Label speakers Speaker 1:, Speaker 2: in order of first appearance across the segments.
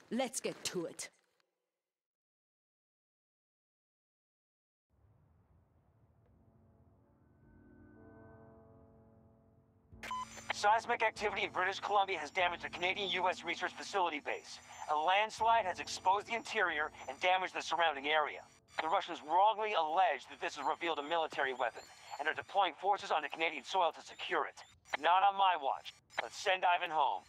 Speaker 1: Let's get to it.
Speaker 2: Seismic activity in British Columbia has damaged a Canadian-U.S. research facility base. A landslide has exposed the interior and damaged the surrounding area. The Russians wrongly allege that this has revealed a military weapon and are deploying forces onto Canadian soil to secure it. Not on my watch. Let's send Ivan home.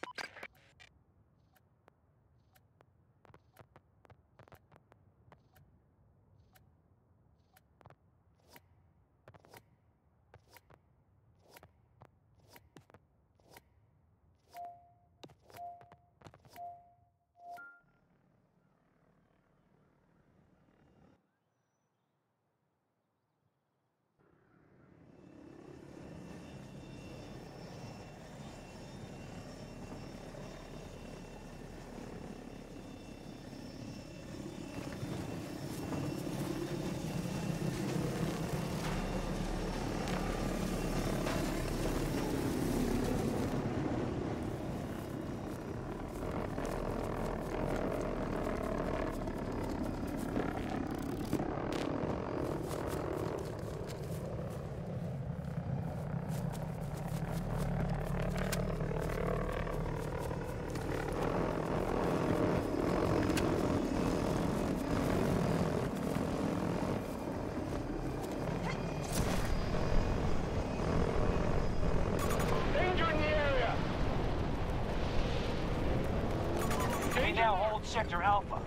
Speaker 2: We now hold Sector Alpha.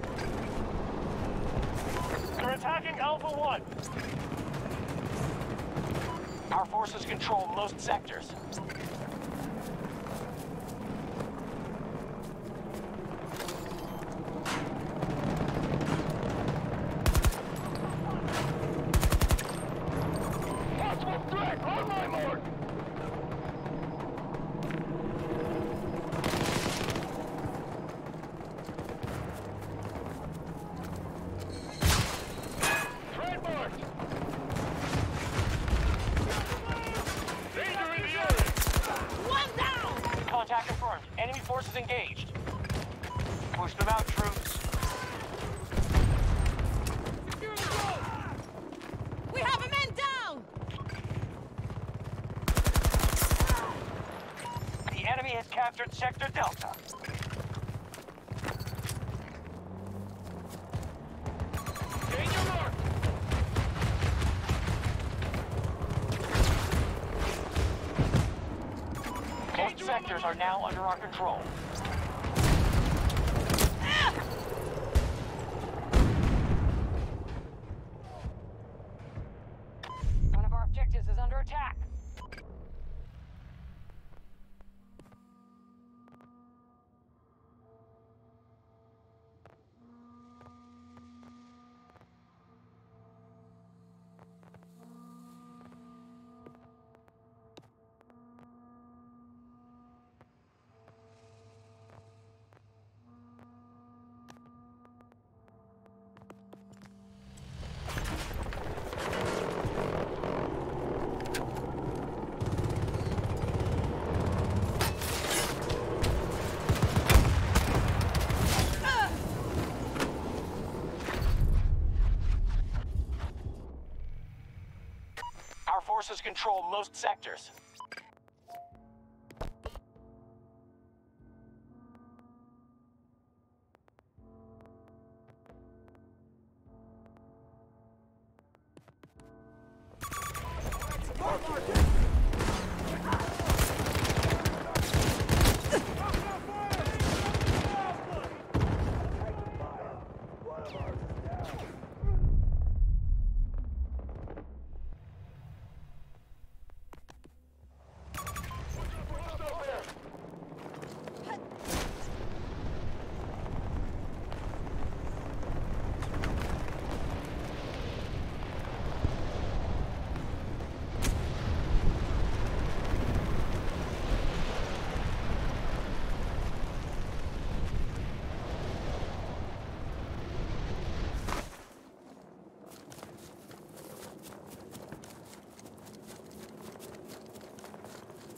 Speaker 3: They're attacking Alpha 1.
Speaker 2: Our forces control most sectors.
Speaker 3: Possible threat on my mark!
Speaker 2: Contact confirmed. Enemy forces engaged. Push them out, troops.
Speaker 1: We have a man down!
Speaker 2: The enemy has captured Sector Delta.
Speaker 3: Gain your mark!
Speaker 2: Both sectors are now under our control. One of our objectives is under attack. Our forces control most sectors.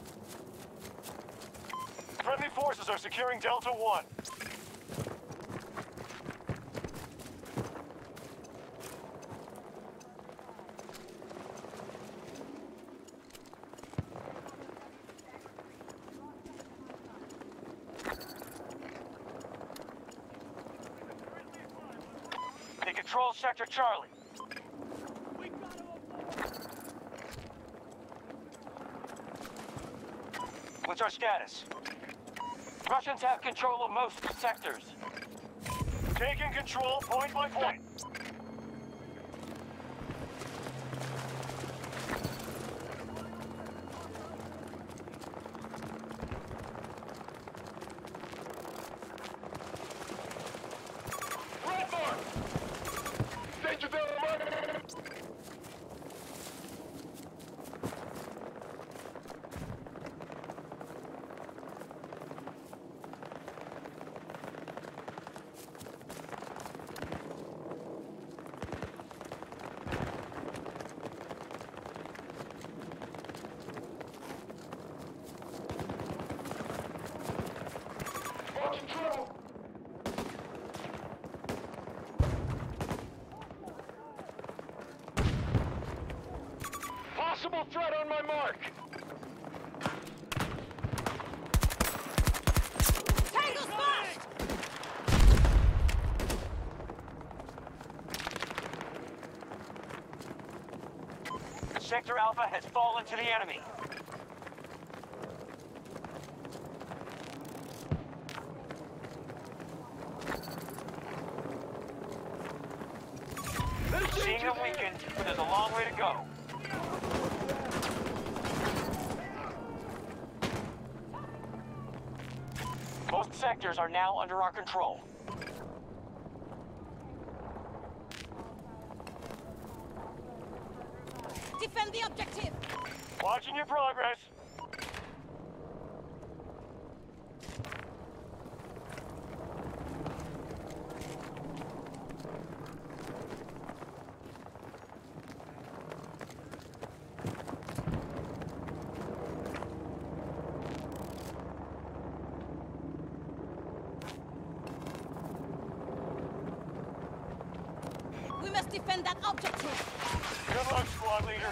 Speaker 3: Friendly forces are securing Delta 1.
Speaker 2: controls Sector Charlie. What's our status? Russians have control of most sectors.
Speaker 3: Taking control point by point. Red mark! Danger zone mark! Watching trouble! Possible threat on my mark!
Speaker 1: Tango smashed!
Speaker 2: Sector Alpha has fallen to the enemy. Seeing them weakened, but there's a long way to go. Most sectors are now under our control.
Speaker 1: Defend the objective!
Speaker 3: Watching your progress.
Speaker 1: We must defend that objective!
Speaker 3: Good luck, squad leader.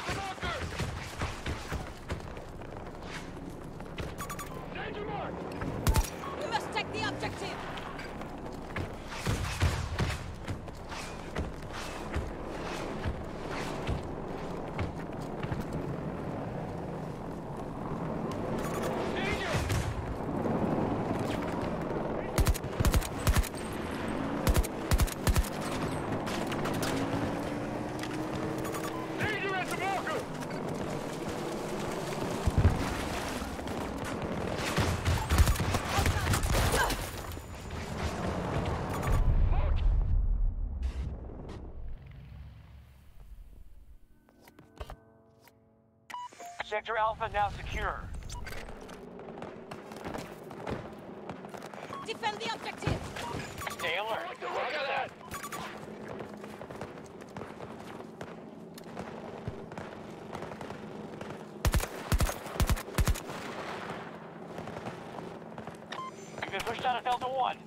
Speaker 3: Danger mark!
Speaker 1: We must take the objective!
Speaker 3: Danger at the marker!
Speaker 2: Sector Alpha now secure.
Speaker 1: Defend the objective!
Speaker 2: Stay alert.
Speaker 3: Look at that!
Speaker 2: We've been pushed out of Delta 1.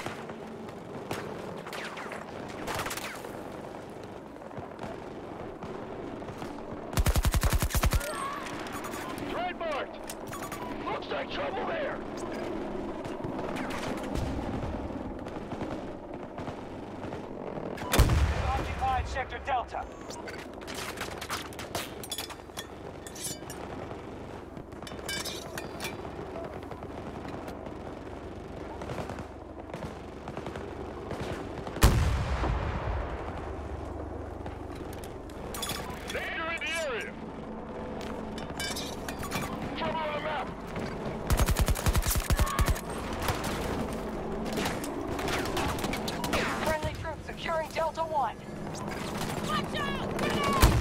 Speaker 3: Threat marked! Looks like trouble there!
Speaker 2: We've occupied Sector Delta.
Speaker 3: Danger in the area! Trouble on the map!
Speaker 1: Friendly troops securing Delta 1! Watch out! Grenade!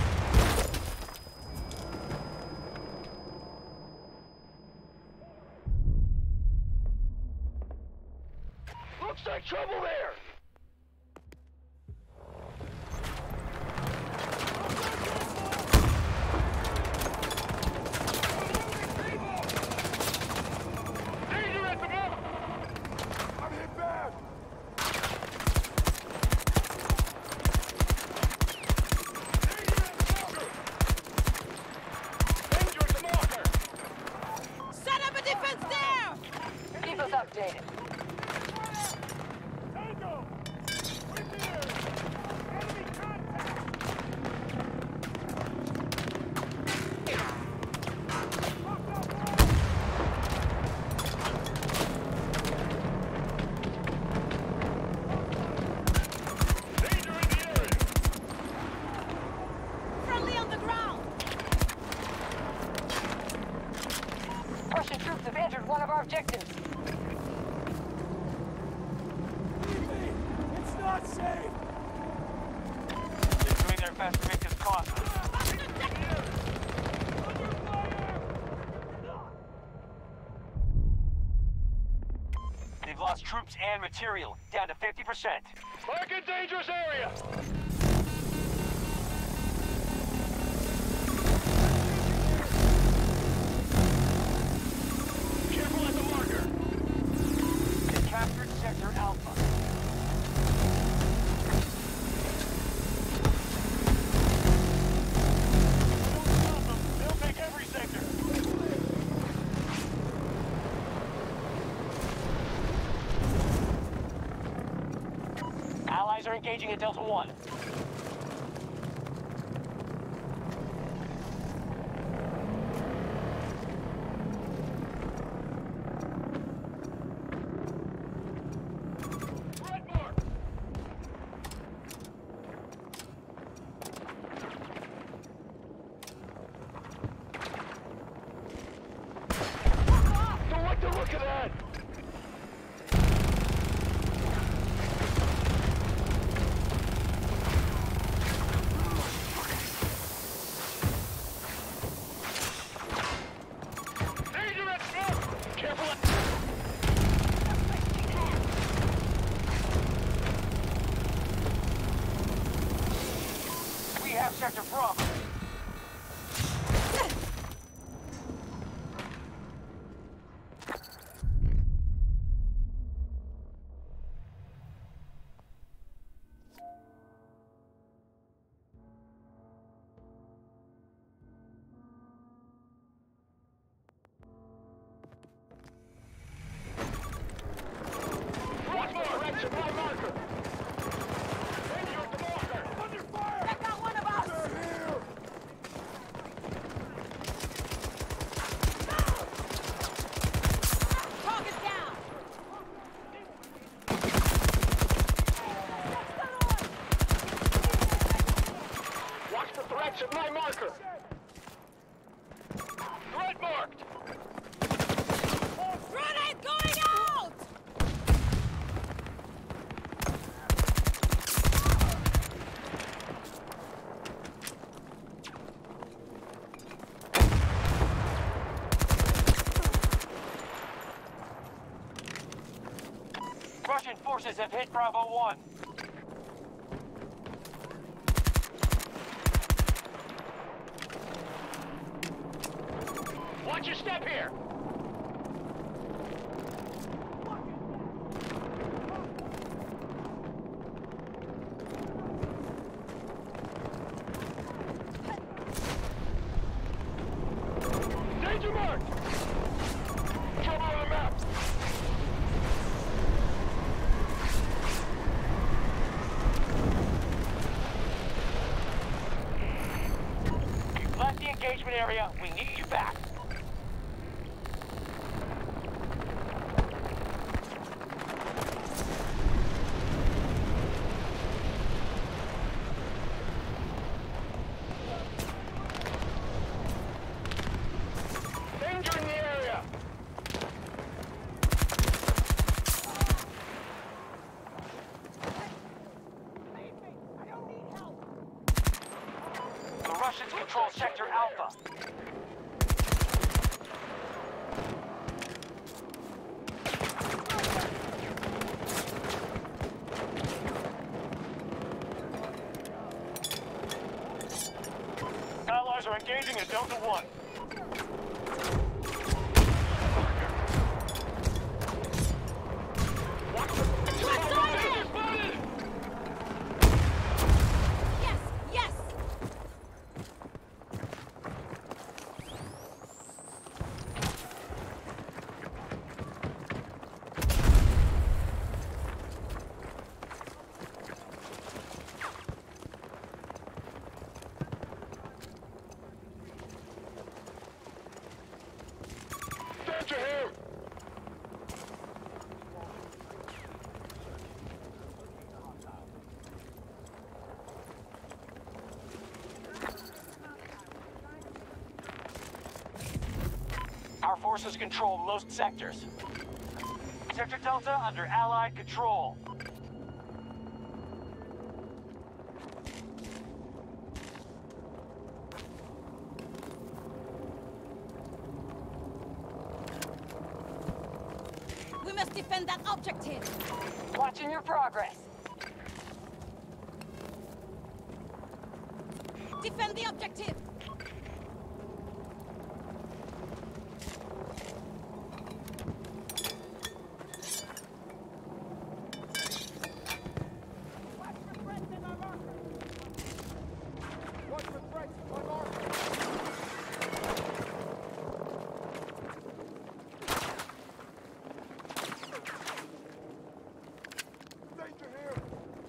Speaker 3: Looks like trouble there! Danger at the mark! I'm hit bad! Danger at the marker!
Speaker 1: Set up a defense there!
Speaker 4: Keep us updated.
Speaker 3: Tango! Right there!
Speaker 2: We've lost troops and material, down to 50%.
Speaker 3: Mark a dangerous area! Careful at the marker!
Speaker 2: They captured Sector Alpha.
Speaker 3: They'll take every sector!
Speaker 2: Allies are engaging at Delta 1.
Speaker 3: Red mark! Don't like the look of that! Danger at smoke! Careful at...
Speaker 2: We have Sector Bravo.
Speaker 3: Watch more! Red supply marker! Danger at the marker! Under fire!
Speaker 1: That got one of us!
Speaker 3: They're here!
Speaker 1: Target down!
Speaker 3: Watch the threats at my marker! Threat marked!
Speaker 1: Grenade going out!
Speaker 2: Russian forces have hit Bravo 1.
Speaker 3: Watch your step here! Danger marked! Trouble on the map!
Speaker 2: You've left the engagement area. We need you back.
Speaker 3: Danger in the area!
Speaker 2: The Russians control Sector Alpha.
Speaker 3: Allies are engaging at Delta 1. Watch the... Danger spotted!
Speaker 1: Yes! Yes!
Speaker 3: Danger here!
Speaker 2: Our forces control most sectors. Sector Delta under Allied control.
Speaker 1: We must
Speaker 4: Defend that objective!
Speaker 1: Watching your progress.
Speaker 4: Defend the objective!
Speaker 3: Watch for threats on my marker. Danger here.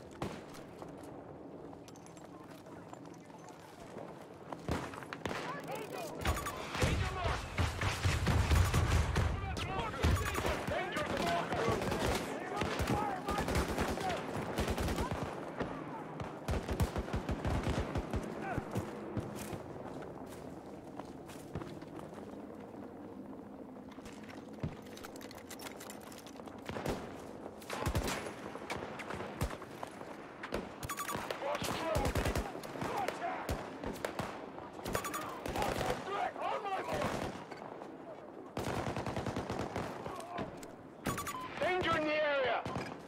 Speaker 3: Danger in the area!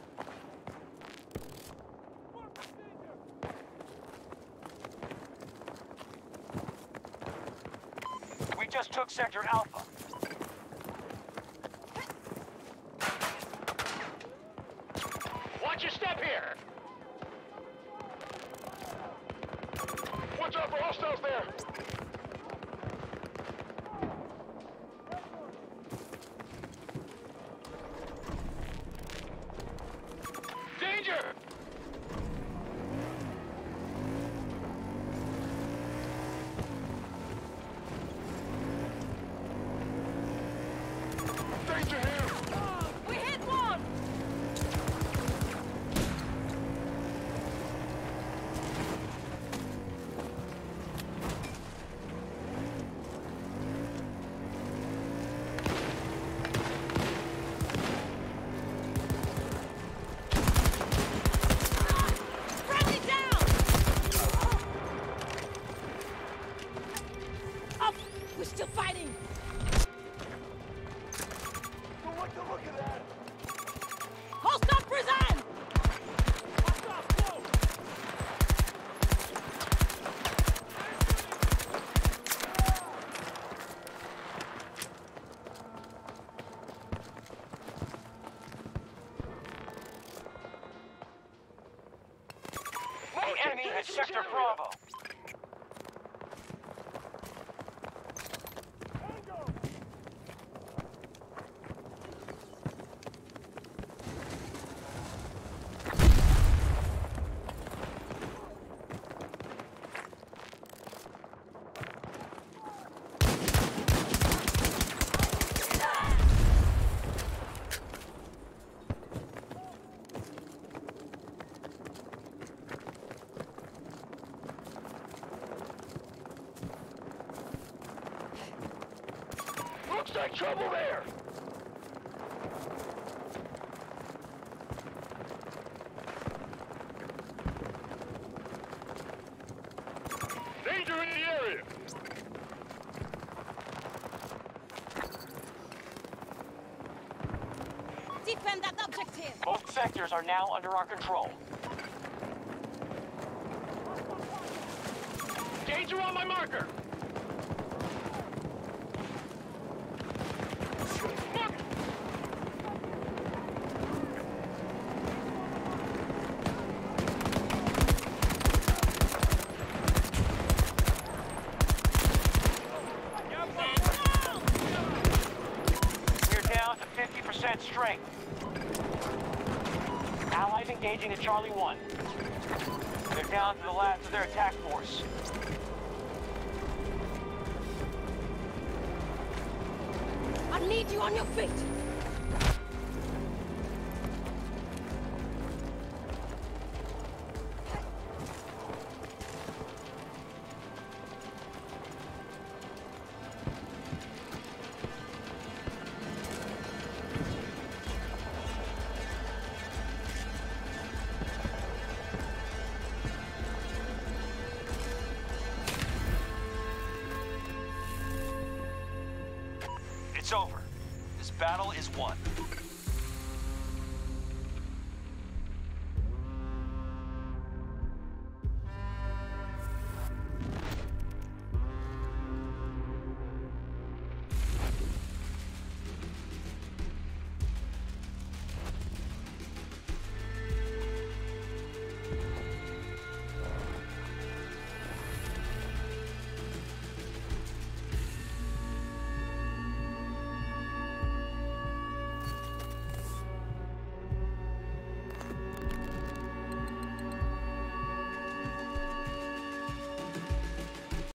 Speaker 2: We just took Sector Alpha.
Speaker 3: Watch your step here! Watch out for hostiles there! Danger! Danger here!
Speaker 4: We hit one! Friendly down! Up! We're still fighting!
Speaker 3: Don't like the look of that!
Speaker 4: Hostile prison!
Speaker 3: Hostiles close!
Speaker 2: The enemy has Sector Bravo.
Speaker 3: Looks like trouble there! Danger in the area!
Speaker 4: Defend that objective!
Speaker 2: Both sectors are now under our control.
Speaker 3: Danger on my marker! Look!
Speaker 2: We're down to 50% strength. Allies engaging at Charlie 1. They're down to the last of their attack force.
Speaker 4: I need you on your feet!
Speaker 2: It's over. This battle is won.